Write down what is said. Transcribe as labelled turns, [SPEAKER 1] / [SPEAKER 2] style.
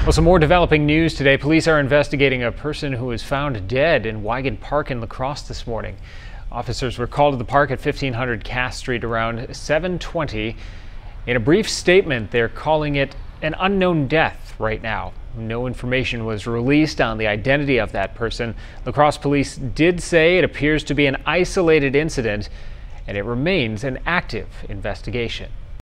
[SPEAKER 1] Well, some more developing news today. Police are investigating a person who was found dead in Weigent Park in La Crosse this morning. Officers were called to the park at 1500 Cass Street around 7:20. In a brief statement, they're calling it an unknown death right now. No information was released on the identity of that person. La Crosse Police did say it appears to be an isolated incident, and it remains an active investigation.